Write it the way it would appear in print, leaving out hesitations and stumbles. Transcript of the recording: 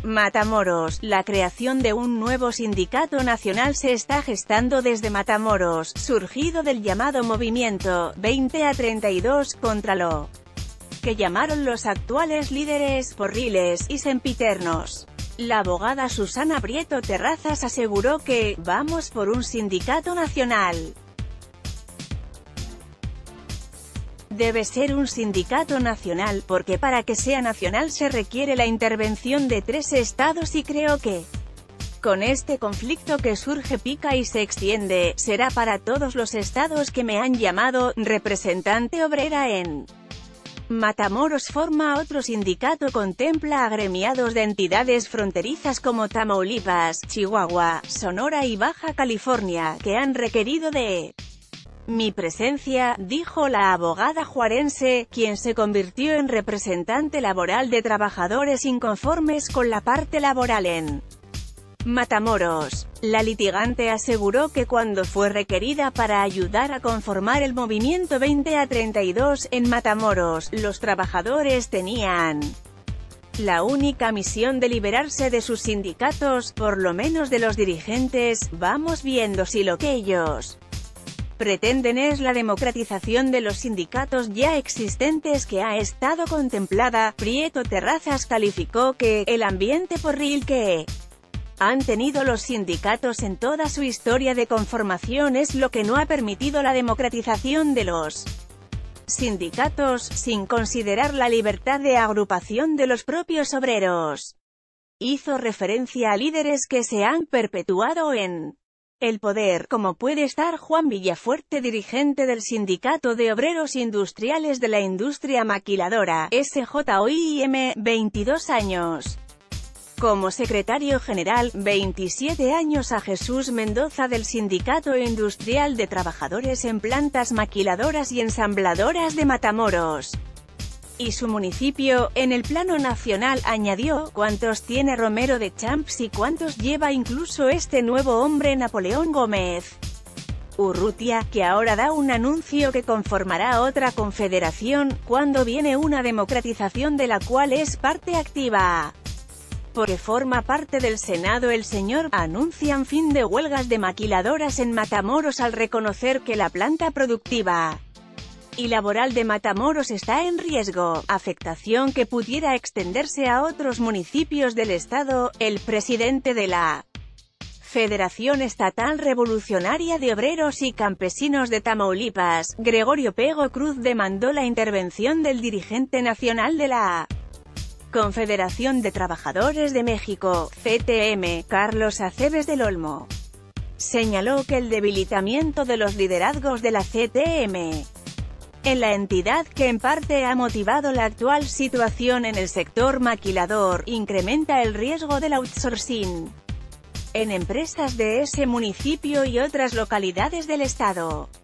Matamoros. La creación de un nuevo sindicato nacional se está gestando desde Matamoros, surgido del llamado Movimiento 20 a 32 contra lo que llamaron los actuales líderes porriles y sempiternos. La abogada Susana Prieto Terrazas aseguró que «vamos por un sindicato nacional». Debe ser un sindicato nacional, porque para que sea nacional se requiere la intervención de 3 estados y creo que con este conflicto que surge pica y se extiende, será para todos los estados que me han llamado representante obrera en Matamoros. Forma otro sindicato, contempla agremiados de entidades fronterizas como Tamaulipas, Chihuahua, Sonora y Baja California, que han requerido de mi presencia, dijo la abogada juarense, quien se convirtió en representante laboral de trabajadores inconformes con la parte laboral en Matamoros. La litigante aseguró que cuando fue requerida para ayudar a conformar el movimiento 20 a 32 en Matamoros, los trabajadores tenían la única misión de liberarse de sus sindicatos, por lo menos de los dirigentes. Vamos viendo si lo que ellos pretenden es la democratización de los sindicatos ya existentes que ha estado contemplada. Prieto Terrazas calificó que el ambiente porril que han tenido los sindicatos en toda su historia de conformación es lo que no ha permitido la democratización de los sindicatos, sin considerar la libertad de agrupación de los propios obreros. Hizo referencia a líderes que se han perpetuado en el poder, como puede estar Juan Villafuerte, dirigente del Sindicato de Obreros Industriales de la Industria Maquiladora, SJOIM, 22 años. Como secretario general, 27 años a Jesús Mendoza del Sindicato Industrial de Trabajadores en Plantas Maquiladoras y Ensambladoras de Matamoros y su municipio. En el plano nacional, añadió, ¿cuántos tiene Romero de Champs y cuántos lleva incluso este nuevo hombre Napoleón Gómez Urrutia, que ahora da un anuncio que conformará otra confederación, cuando viene una democratización de la cual es parte activa? Porque forma parte del Senado. El señor anuncian fin de huelgas de maquiladoras en Matamoros al reconocer que la planta productiva y laboral de Matamoros está en riesgo, afectación que pudiera extenderse a otros municipios del estado. El presidente de la Federación Estatal Revolucionaria de Obreros y Campesinos de Tamaulipas, Gregorio Pego Cruz, demandó la intervención del dirigente nacional de la Confederación de Trabajadores de México, CTM, Carlos Aceves del Olmo. Señaló que el debilitamiento de los liderazgos de la CTM en la entidad, que en parte ha motivado la actual situación en el sector maquilador, incrementa el riesgo del outsourcing en empresas de ese municipio y otras localidades del estado.